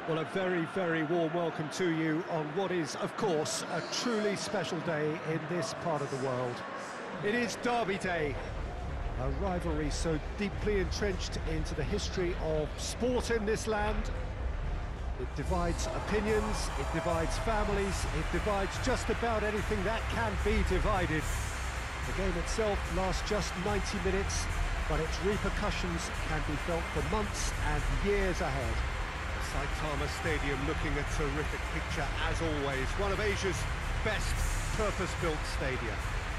Well, a very, very warm welcome to you on what is, of course, a truly special day in this part of the world. It is Derby Day, a rivalry so deeply entrenched into the history of sport in this land. It divides opinions, it divides families, it divides just about anything that can be divided. The game itself lasts just 90 minutes, but its repercussions can be felt for months and years ahead. Saitama Stadium looking a terrific picture as always, one of Asia's best purpose-built stadia.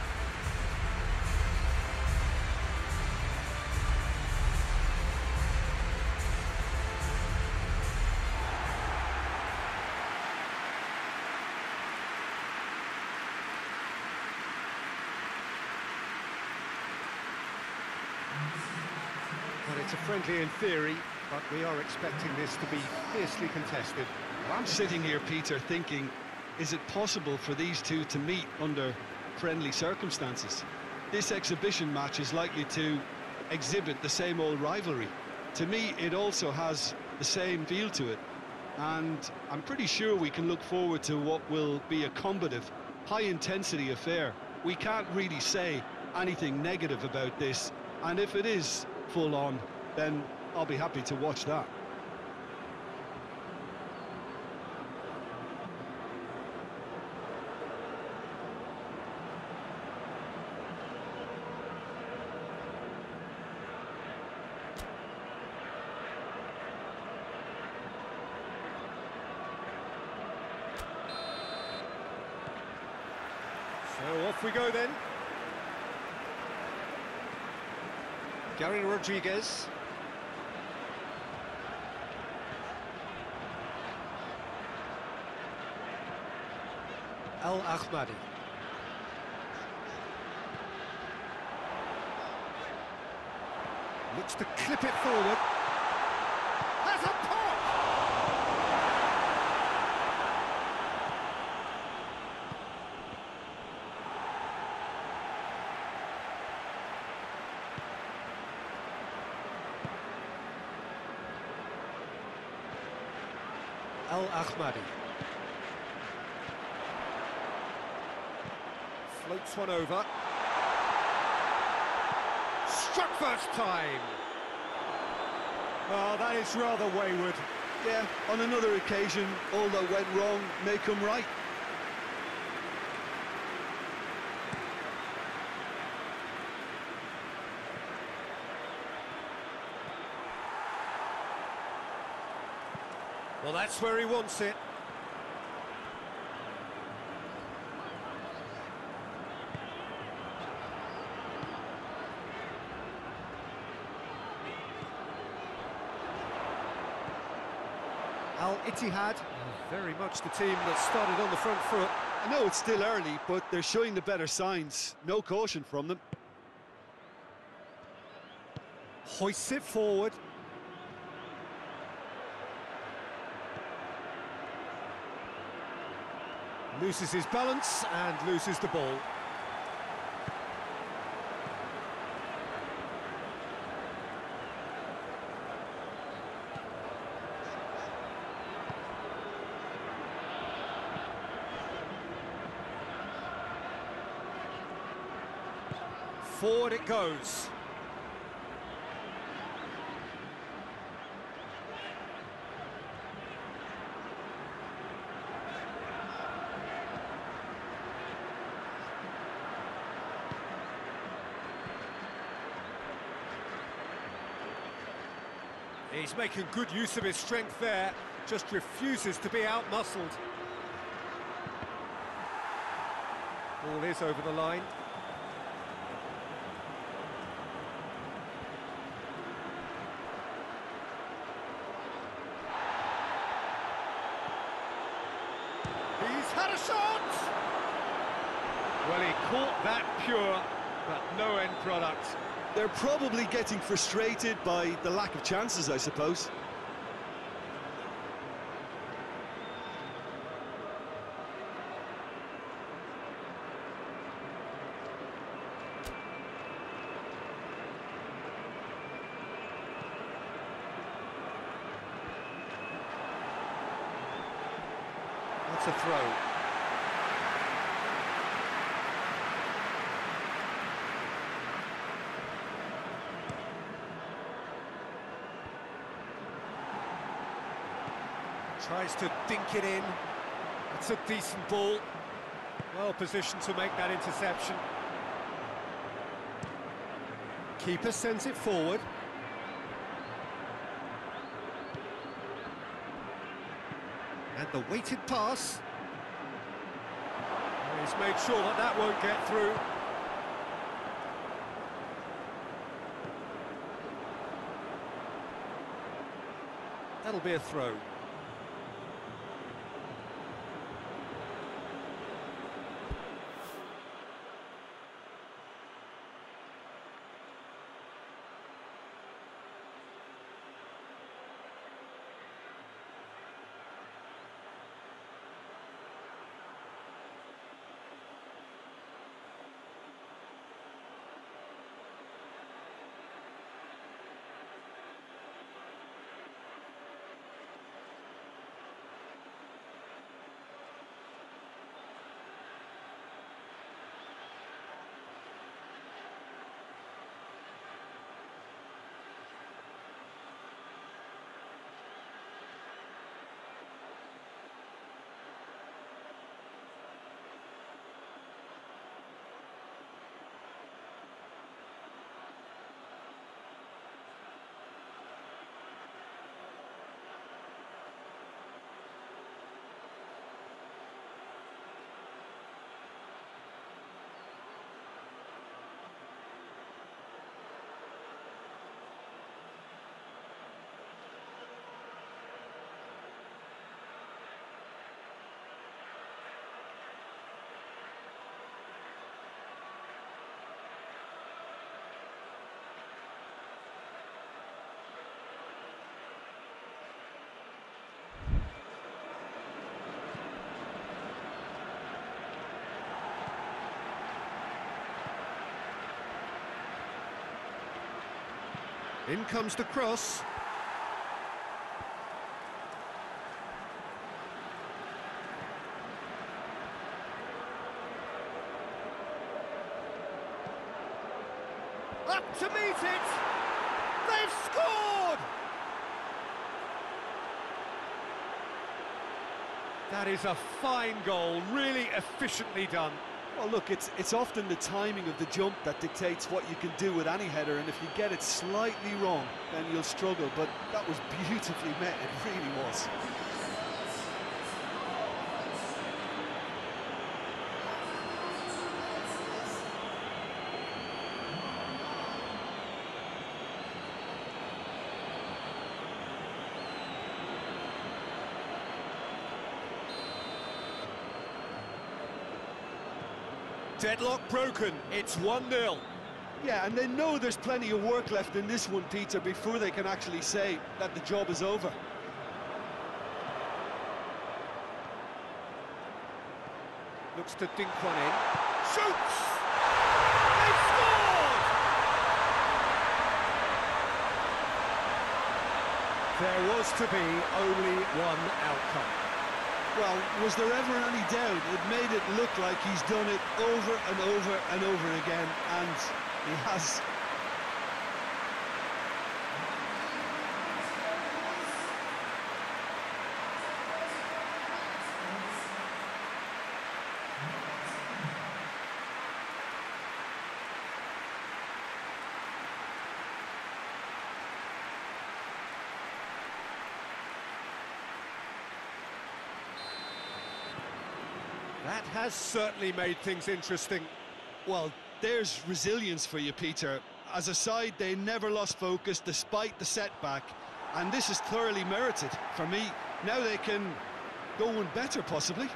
Well, it's a friendly in theory, but we are expecting this to be fiercely contested. Well, I'm sitting here, Peter, thinking, is it possible for these two to meet under friendly circumstances? This exhibition match is likely to exhibit the same old rivalry. To me, it also has the same feel to it, and I'm pretty sure we can look forward to what will be a combative, high-intensity affair. We can't really say anything negative about this, and if it is full-on, then I'll be happy to watch that. So off we go then. Gary Rodriguez. Al-Ahmadi. Looks to clip it forward. Has a pop! Al-Ahmadi. Floats one over. Struck first time. Oh, that is rather wayward. Yeah, on another occasion, all that went wrong may come right. Well, that's where he wants it. Al-Ittihad, very much the team that started on the front foot. I know it's still early, but they're showing the better signs. No caution from them. Hoists it forward. Loses his balance and loses the ball. Forward it goes. He's making good use of his strength there, just refuses to be out-muscled. Ball is over the line. He's had a shot! Well, he caught that pure, but no end product. They're probably getting frustrated by the lack of chances, I suppose. It's a throw. Tries to dink it in. It's a decent ball. Well positioned to make that interception. Keeper sends it forward. And the weighted pass. He's made sure that that won't get through. That'll be a throw. In comes the cross. Up to meet it! They've scored! That is a fine goal, really efficiently done. Well, look, it's often the timing of the jump that dictates what you can do with any header, and if you get it slightly wrong, then you'll struggle, but that was beautifully met, it really was. Deadlock broken, it's 1-0. Yeah, and they know there's plenty of work left in this one, Peter, before they can actually say that the job is over. Looks to dink one in. Shoots! They've scored! There was to be only one outcome. Well, was there ever any doubt? It made it look like he's done it over and over and over again, and he has. That has certainly made things interesting. Well, there's resilience for you, Peter. As a side, they never lost focus despite the setback, and this is thoroughly merited for me. Now they can go one better, possibly.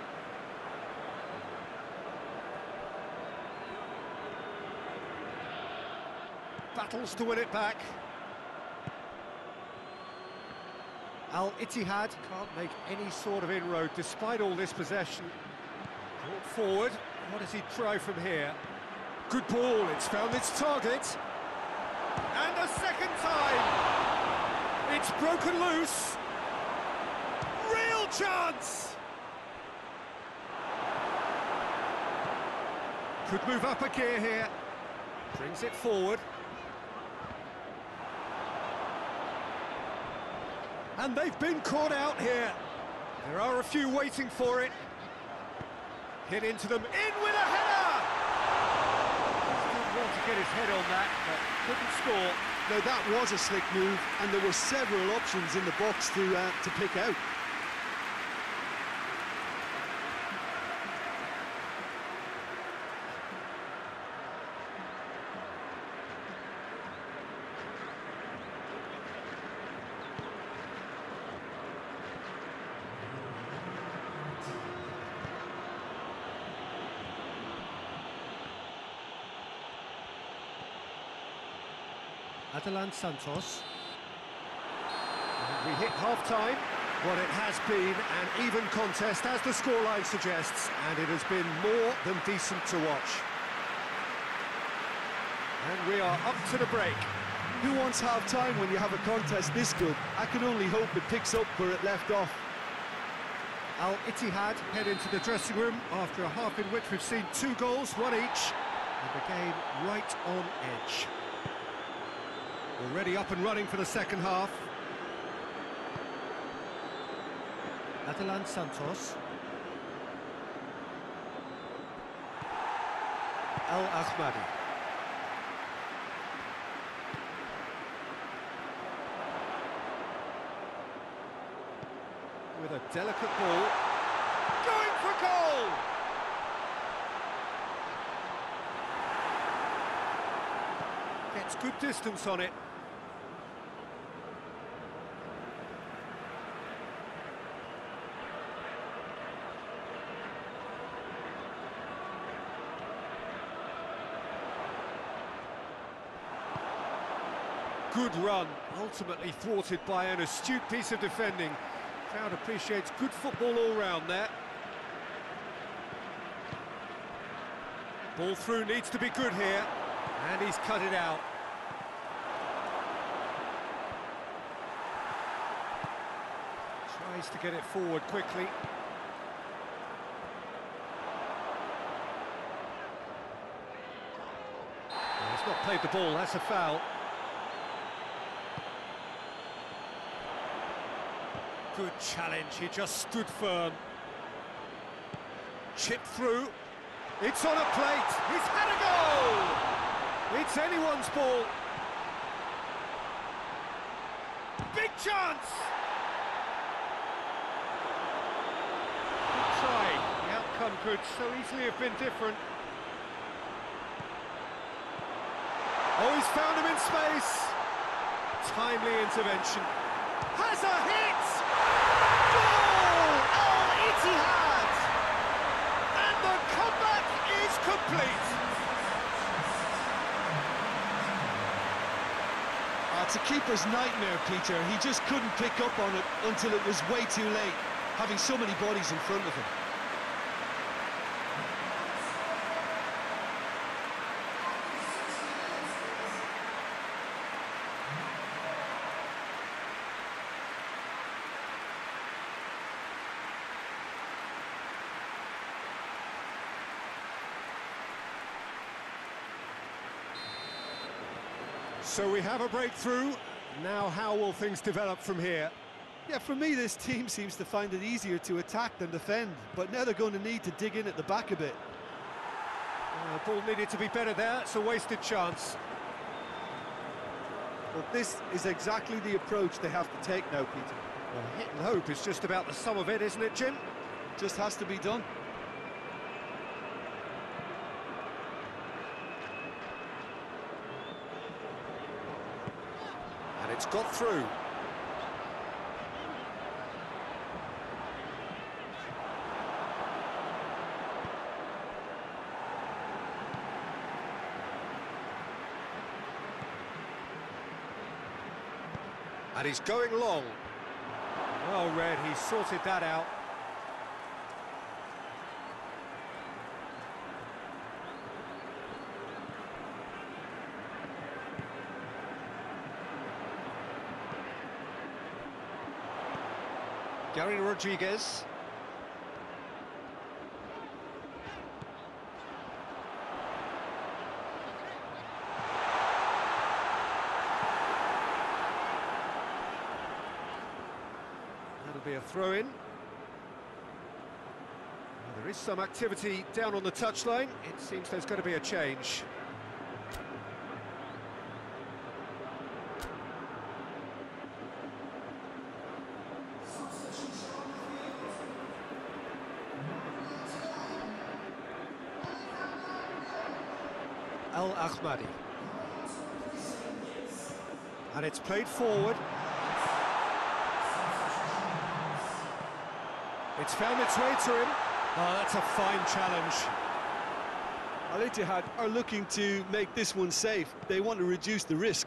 Battles to win it back. Al-Ittihad can't make any sort of inroad despite all this possession. Brought forward, what does he try from here? Good ball, it's found its target. And a second time! It's broken loose! Real chance! Could move up a gear here. Brings it forward. And they've been caught out here. There are a few waiting for it. Hit into them, in with a header! Didn't want to get his head on that, but couldn't score. Now that was a slick move, and there were several options in the box to pick out. Adelan Santos. And we hit half-time. What it has been an even contest, as the scoreline suggests, and it has been more than decent to watch. And we are up to the break. Who wants half-time when you have a contest this good? I can only hope it picks up where it left off. Al Ittihad head into the dressing room after a half in which we've seen 2 goals, 1 each, and the game right on edge. Already up and running for the second half. Adelan Santos. El Ahmadi. With a delicate ball. Going for goal! Gets good distance on it. Good run, ultimately thwarted by an astute piece of defending. Crowd appreciates good football all round there. Ball through needs to be good here, and he's cut it out. Tries to get it forward quickly. Well, he's not played the ball, that's a foul. Good challenge, he just stood firm. Chip through. It's on a plate. He's had a goal! It's anyone's ball. Big chance! Good try. The outcome could so easily have been different. Oh, he's found him in space. Timely intervention. Has a hit! Goal! Al-Ittihad! And the comeback is complete! It's a keeper's nightmare, Peter. He just couldn't pick up on it until it was way too late, having so many bodies in front of him. So we have a breakthrough. Now how will things develop from here? Yeah, for me, this team seems to find it easier to attack than defend, but now they're going to need to dig in at the back a bit. Ball needed to be better there. It's a wasted chance. Well, this is exactly the approach they have to take now, Peter. Well, hit and hope is just about the sum of it, isn't it, Jim? Just has to be done. And it's got through. And he's going long. Well read, he sorted that out. Gary Rodriguez. That'll be a throw-in. There is some activity down on the touchline. It seems there's going to be a change. Al-Ahmadi. And it's played forward. It's found its way to him. Oh, that's a fine challenge. Al-Ittihad are looking to make this one safe. They want to reduce the risk.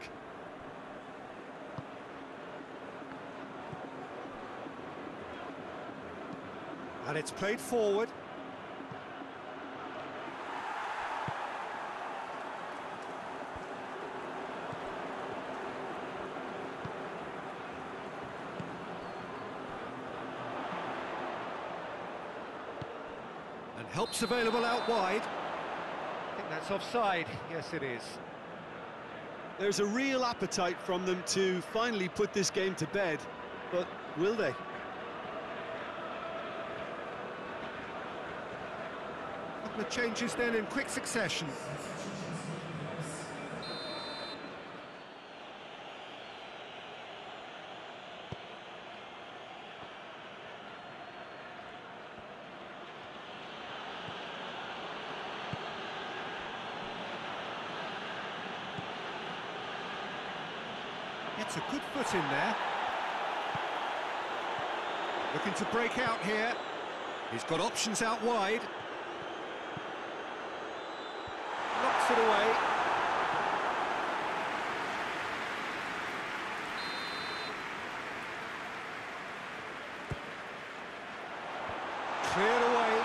And it's played forward. And help's available out wide. I think that's offside. Yes, it is. There's a real appetite from them to finally put this game to bed, but will they? A couple of changes then in quick succession. Gets a good foot in there. Looking to break out here. He's got options out wide. Knocks it away. Cleared away.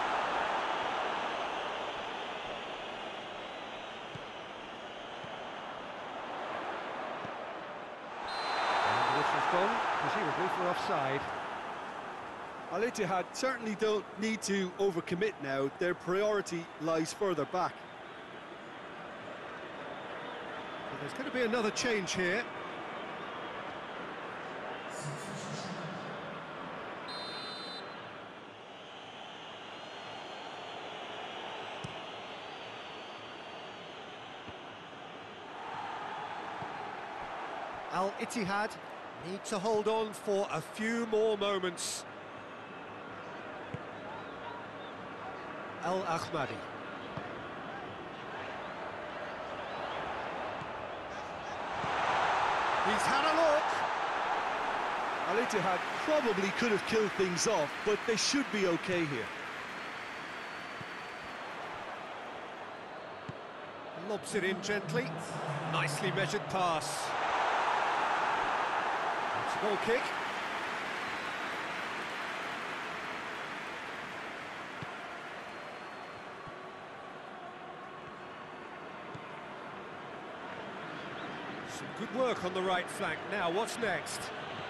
Gone, presumably for offside. Al-Ittihad certainly don't need to overcommit now. Their priority lies further back. Well, there's going to be another change here. Al-Ittihad need to hold on for a few more moments. Al-Ahmadi. He's had a look. Al-Ittihad probably could have killed things off, but they should be okay here. Lobs it in gently. Nicely measured pass. Goal kick. Some good work on the right flank. Now, what's next?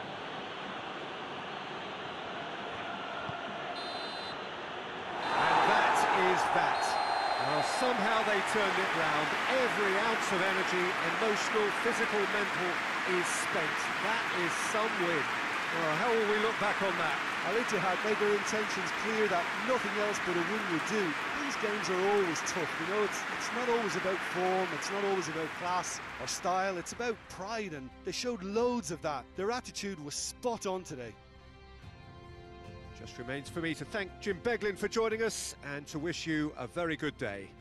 And that is that. Well, somehow they turned it round. Every ounce of energy, emotional, physical, mental, is spent. That is some win. Well, how will we look back on that? Al-Ittihad made their intentions clear that nothing else but a win would do. These games are always tough, you know, it's not always about form, it's not always about class or style, it's about pride, and they showed loads of that. Their attitude was spot on today. Just remains for me to thank Jim Beglin for joining us and to wish you a very good day.